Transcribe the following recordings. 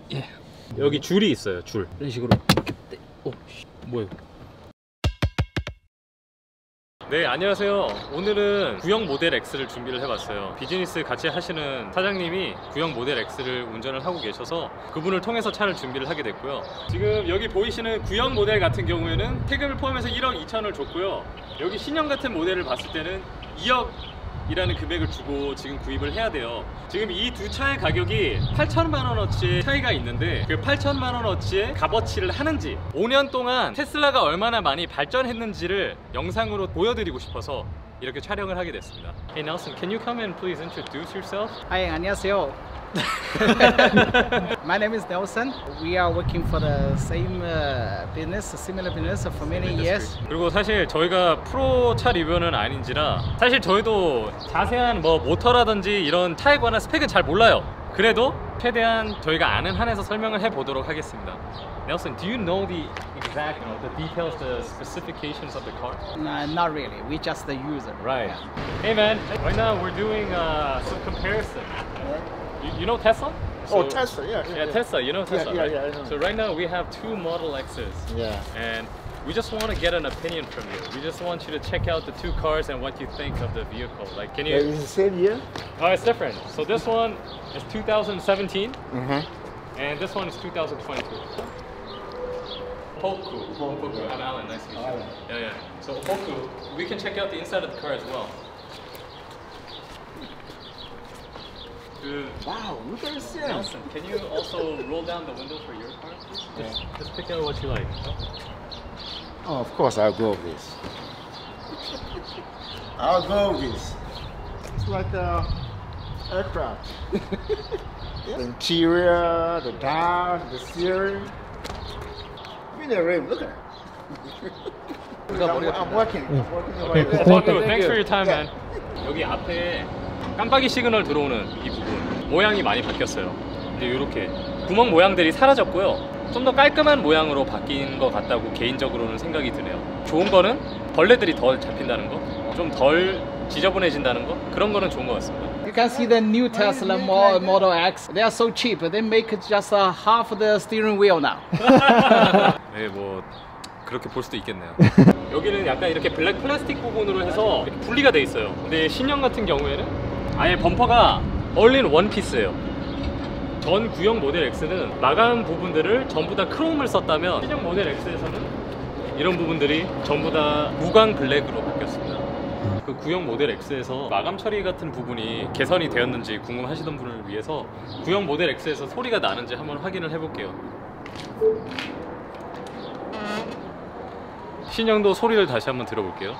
예. 여기 줄이 있어요. 줄. 이런 식으로. 오, 뭐예요? 네, 안녕하세요. 오늘은 구형 모델 X를 준비를 해봤어요. 비즈니스 같이 하시는 사장님이 구형 모델 X를 운전을 하고 계셔서 그분을 통해서 차를 준비를 하게 됐고요. 지금 여기 보이시는 구형 모델 같은 경우에는 세금을 포함해서 1억 2천을 줬고요. 여기 신형 같은 모델을 봤을 때는 2억 이라는 금액을 주고 지금 구입을 해야 돼요. 지금 이 두 차의 가격이 8천만 원어치의 차이가 있는데 그 8천만 원어치의 값어치를 하는지 5년 동안 테슬라가 얼마나 많이 발전했는지를 영상으로 보여드리고 싶어서 이렇게 촬영을 하게 됐습니다. Hey Nelson, can you come and please introduce yourself? Hi, 안녕하세요. My name is Nelson. We are working for the same business, similar business for many years. 그리고 사실 저희가 프로 차 리뷰는 아닌지라 사실 저희도 자세한 뭐 모터라든지 이런 차에 관한 스펙은 잘 몰라요. 그래도 최대한 저희가 아는 한에서 설명을 해보도록 하겠습니다. Nelson, do you know the exact, the details, the specifications of the car? Not really. We just the user. Right. Hey man, right now we're doing some comparison. You know Tesla? Oh, Tesla, yeah. Yeah, Tesla, you know Tesla, yeah, right? yeah, I know. So right now we have two Model X's. Yeah. And we just want to get an opinion from you. We just want you to check out the two cars and what you think of the vehicle. Like, can you... It's the same year? Oh, it's different. So this one is 2017, Mm-hmm. and this one is 2022. Hoku. I'm Alan, nice to meet you. Yeah. So Hoku, we can check out the inside of the car as well. Wow, look at this thing. Nelson, can you also roll down the window for your car, please? Just pick out what you like. Oh, of course I'll go with this. I'll go with this. It's like a aircraft. The interior, the dash, the steering. Even the rim, look at it. I'm working. Okay, cool. Thanks for your time, man. 여기 앞에 깜빡이 시그널 들어오는 이 부분 모양이 많이 바뀌었어요. 근데 이렇게 구멍 모양들이 사라졌고요. 좀 더 깔끔한 모양으로 바뀐 것 같다고 개인적으로는 생각이 드네요. 좋은 거는 벌레들이 덜 잡힌다는 거, 좀 덜 지저분해진다는 거, 그런 거는 좋은 것 같습니다. You can see the new Tesla Model X. They are so cheap. They make just half the steering wheel now. 네, 뭐 그렇게 볼 수도 있겠네요. 여기는 약간 이렇게 블랙 플라스틱 부분으로 해서 이렇게 분리가 돼 있어요. 근데 신형 같은 경우에는 아예 범퍼가 얼린 원피스예요. 전 구형 모델 X는 마감 부분들을 전부 다 크롬을 썼다면 신형 모델 X에서는 이런 부분들이 전부 다 무광 블랙으로 바뀌었습니다. 그 구형 모델 X에서 마감 처리 같은 부분이 개선이 되었는지 궁금하시던 분을 위해서 구형 모델 X에서 소리가 나는지 한번 확인을 해볼게요. 신형도 소리를 다시 한번 들어볼게요.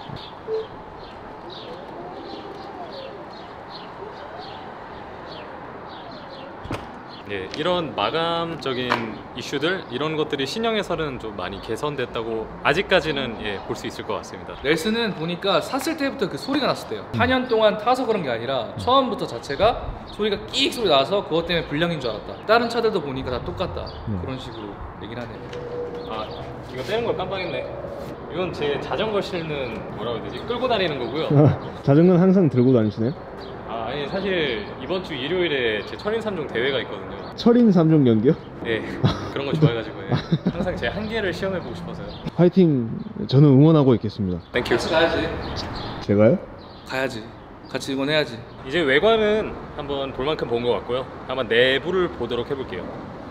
예, 이런 마감적인 이슈들, 이런 것들이 신형에서는 좀 많이 개선됐다고 아직까지는 예, 볼 수 있을 것 같습니다. 넬슨은 보니까 샀을 때부터 그 소리가 났었대요. 4년 동안 타서 그런 게 아니라 처음부터 자체가 소리가 끼익 소리 나서 그것 때문에 불량인 줄 알았다. 다른 차들도 보니까 다 똑같다. 그런 식으로 얘기를 하네요. 아, 이거 떼는 걸 깜빡했네. 이건 제 자전거 실는 뭐라고 해야 되지? 끌고 다니는 거고요. 자전거는 항상 들고 다니시나요? 아, 아니 사실 이번 주 일요일에 제 철인 3종 대회가 있거든요. 철인 3종 경기요? 네, 그런 거 좋아해가지고 예. 항상 제 한계를 시험해보고 싶어서요. 화이팅! 저는 응원하고 있겠습니다. 땡큐. 같이 가야지. 제가요? 가야지. 같이 응원해야지. 이제 외관은 한번 볼 만큼 본 것 같고요. 한번 내부를 보도록 해볼게요.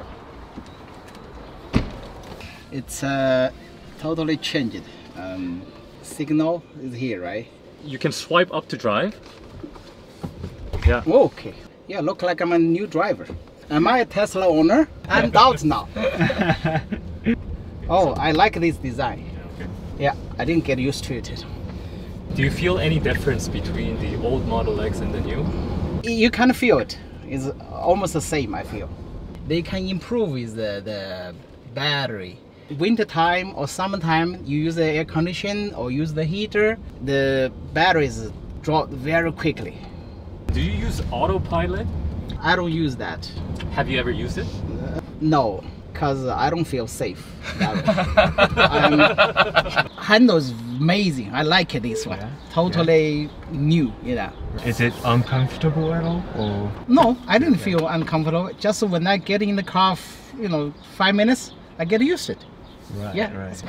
It's totally changed. Signal is here, right? You can swipe up to drive. Yeah. Okay. Yeah, look like I'm a new driver. Am I a Tesla owner? I'm out now. Oh, I like this design. Yeah, I didn't get used to it. Do you feel any difference between the old Model X and the new? You can feel it. It's almost the same, I feel. They can improve with the battery. Winter time or summertime, you use the air condition or use the heater, the batteries drop very quickly. Do you use autopilot? I don't use that. Have you ever used it? No, because I don't feel safe that way. Handles amazing. I like it, this one. Totally new, you know. Is it uncomfortable at all? Or No, I didn't feel uncomfortable. Just when I get in the car, you know, 5 minutes, I get used to it. right, Yeah. right.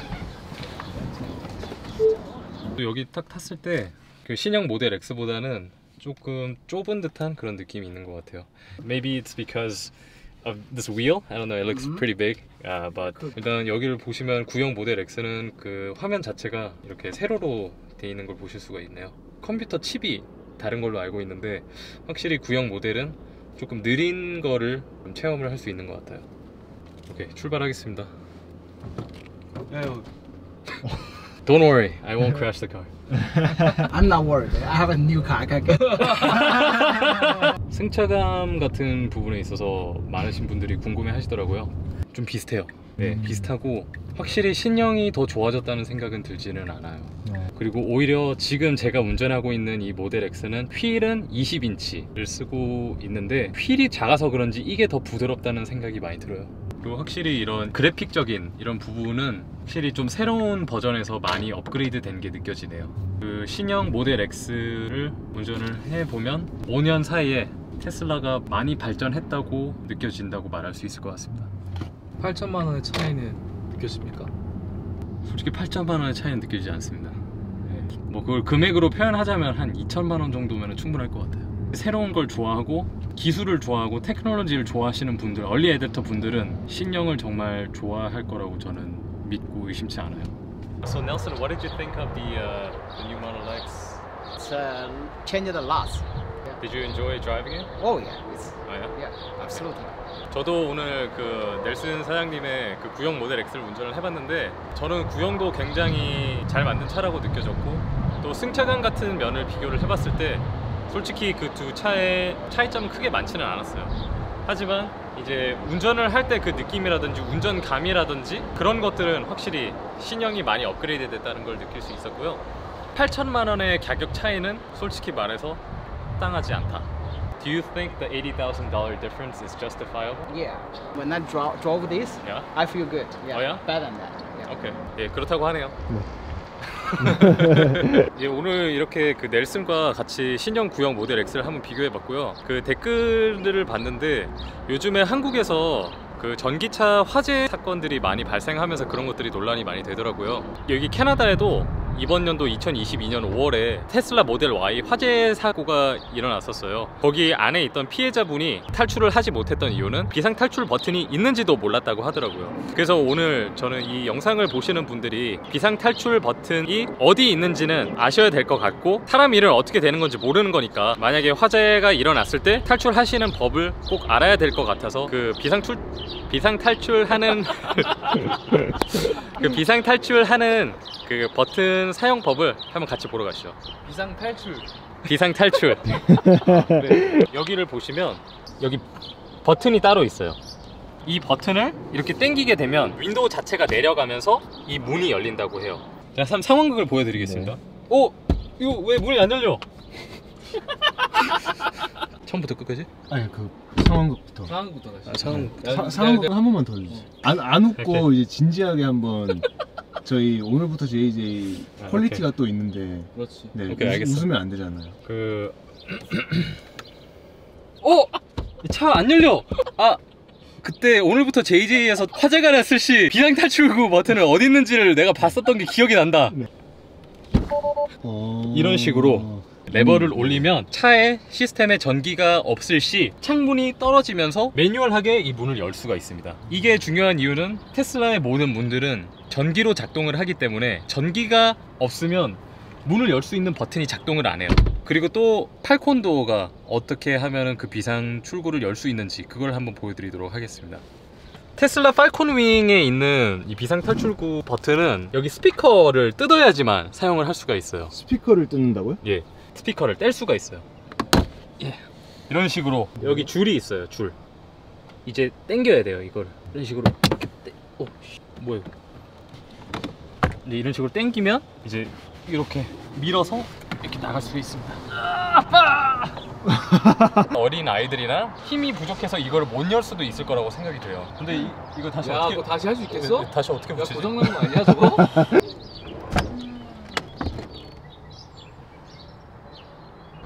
여기 딱 탔을 때 그 신형 모델 X보다는 조금 좁은 듯한 그런 느낌이 있는 것 같아요. Maybe it's because of this wheel. I don't know. It looks pretty big. But 일단 여기를 보시면 구형 모델 X는 그 화면 자체가 이렇게 세로로 돼 있는 걸 보실 수가 있네요. 컴퓨터 칩이 다른 걸로 알고 있는데 확실히 구형 모델은 조금 느린 거를 좀 체험을 할 수 있는 것 같아요. 오케이, 출발하겠습니다. Don't worry, I won't crash the car. I'm not worried. I have a new car. I can get. 승차감 같은 부분에 있어서 많으신 분들이 궁금해 하시더라고요. 좀 비슷해요. 네, 비슷하고 확실히 신형이 더 좋아졌다는 생각은 들지는 않아요. 그리고 오히려 지금 제가 운전하고 있는 이 모델 X는 휠은 20인치를 쓰고 있는데 휠이 작아서 그런지 이게 더 부드럽다는 생각이 많이 들어요. 그리고 확실히 이런 그래픽적인 이런 부분은 확실히 좀 새로운 버전에서 많이 업그레이드 된 게 느껴지네요. 그 신형 모델 X를 운전을 해보면 5년 사이에 테슬라가 많이 발전했다고 느껴진다고 말할 수 있을 것 같습니다. 8천만 원의 차이는 느껴집니까? 솔직히 8천만 원의 차이는 느껴지지 않습니다. 네. 뭐 그걸 금액으로 표현하자면 한 2천만 원 정도면 충분할 것 같아요. 새로운 걸 좋아하고 기술을 좋아하고 테크놀로지를 좋아하시는 분들, 얼리 애댑터 분들은 신형을 정말 좋아할 거라고 저는 믿고 의심치 않아요. So Nelson, what did you think of the new Model X? It's changed a lot. Did you enjoy driving it? Oh yeah, it's, 아, 예? yeah, absolutely. 저도 오늘 그 넬슨 사장님의 그 구형 모델 X를 운전을 해봤는데 저는 구형도 굉장히 잘 만든 차라고 느껴졌고 또 승차감 같은 면을 비교를 해봤을 때 솔직히 그 두 차의 차이점은 크게 많지는 않았어요. 하지만 이제 운전을 할 때 그 느낌이라든지 운전감이라든지 그런 것들은 확실히 신형이 많이 업그레이드 됐다는 걸 느낄 수 있었고요. 8천만 원의 가격 차이는 솔직히 말해서 땅하지 않다. Do you think the $80,000 difference is justifiable? Yeah. When I drove this, Yeah. I feel good. Yeah. Oh, yeah? Better than that. Yeah. 오케이. 예, 그렇다고 하네요. 예, 오늘 이렇게 그 넬슨과 같이 신형 구형 모델 X를 한번 비교해 봤고요. 그 댓글들을 봤는데 요즘에 한국에서 그 전기차 화재 사건들이 많이 발생하면서 그런 것들이 논란이 많이 되더라고요. 여기 캐나다에도 이번 연도 2022년 5월에 테슬라 모델 Y 화재 사고가 일어났었어요. 거기 안에 있던 피해자분이 탈출을 하지 못했던 이유는 비상 탈출 버튼이 있는지도 몰랐다고 하더라고요. 그래서 오늘 저는 이 영상을 보시는 분들이 비상 탈출 버튼이 어디 있는지는 아셔야 될 것 같고 사람 일은 어떻게 되는 건지 모르는 거니까 만약에 화재가 일어났을 때 탈출하시는 법을 꼭 알아야 될 것 같아서 그 비상 탈출하는 그 비상 탈출하는 그 버튼 사용법을 한번 같이 보러 가시죠. 비상 탈출. 비상 탈출. 네. 여기를 보시면 여기 버튼이 따로 있어요. 이 버튼을 이렇게 당기게 되면 윈도우 자체가 내려가면서 이 문이 열린다고 해요. 자, 상황극을 보여드리겠습니다. 오, 이거 왜 문이 안 열려? 처음부터 끝까지? 아니 그 상황극부터. 상황부터 다시. 상황극 한 번만 더 해주세요. 안 웃고 이렇게. 이제 진지하게 한번 저희 오늘부터 JJ 퀄리티가 또 있는데 그렇지. 네, 오케이, 알겠어. 웃으면 안 되잖아요. 그 차 안 열려. 아, 그때 오늘부터 JJ에서 화재가 났을 시 비상 탈출구 버튼은 어디 있는지를 내가 봤었던 게 기억이 난다. 이런 식으로 레버를 올리면 차의 시스템에 전기가 없을 시 창문이 떨어지면서 매뉴얼하게 이 문을 열 수가 있습니다. 이게 중요한 이유는 테슬라의 모든 문들은 전기로 작동을 하기 때문에 전기가 없으면 문을 열 수 있는 버튼이 작동을 안 해요. 그리고 또 팔콘도어가 어떻게 하면은 그 비상 출구를 열 수 있는지 그걸 한번 보여드리도록 하겠습니다. 테슬라 팔콘윙에 있는 이 비상 탈출구 버튼은 여기 스피커를 뜯어야지만 사용을 할 수가 있어요. 스피커를 뜯는다고요? 예, 스피커를 뗄 수가 있어요. 예, 이런 식으로 여기 줄이 있어요. 줄 이제 당겨야 돼요. 이거를 이런 식으로 이렇게 뭐야? 이제 이런 식으로 당기면 이제 이렇게 밀어서 이렇게 나갈 수 있습니다. 어린 아이들이나 힘이 부족해서 이걸 못 열 수도 있을 거라고 생각이 돼요. 근데 이거 다시 야, 어떻게 그거 다시 할 수 있겠어? 다시 어떻게 야, 붙이지? 고장나는 거 아니야 저거?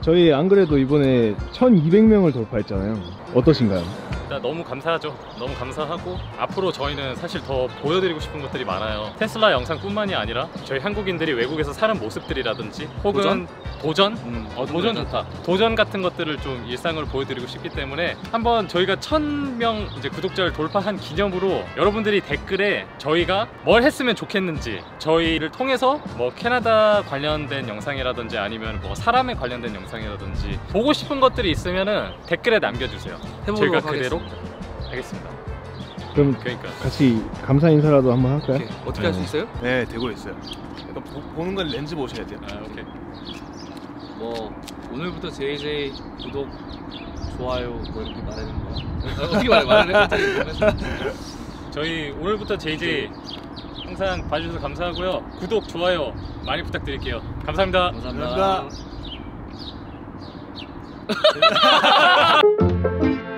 저희 안 그래도 이번에 1200명을 돌파했잖아요. 어떠신가요? 일단 너무 감사하죠. 너무 감사하고 앞으로 저희는 사실 더 보여드리고 싶은 것들이 많아요. 테슬라 영상뿐만이 아니라 저희 한국인들이 외국에서 사는 모습들이라든지 혹은 도전? 도전 좋다. 도전 같은 것들을 좀 일상을 보여드리고 싶기 때문에 한번 저희가 1000명 이제 구독자를 돌파한 기념으로 여러분들이 댓글에 저희가 뭘 했으면 좋겠는지 저희를 통해서 뭐 캐나다 관련된 영상이라든지 아니면 뭐 사람에 관련된 영상이라든지 보고 싶은 것들이 있으면은 댓글에 남겨주세요. 저희가 그대로 하겠습니다. 그럼 그러니까 같이 감사 인사라도 한번 할까요? 오케이. 어떻게 할 수 있어요? 네, 되고 있어요. 약간 보는 건 렌즈 보셔야 돼요. 아, 오케이. 뭐 오늘부터 JJ 구독, 좋아요 뭐 이렇게 말하는 거야? 어떻게 말해? 저희 오늘부터 JJ 항상 봐주셔서 감사하고요. 구독, 좋아요 많이 부탁드릴게요. 감사합니다. 감사합니다. 감사합니다.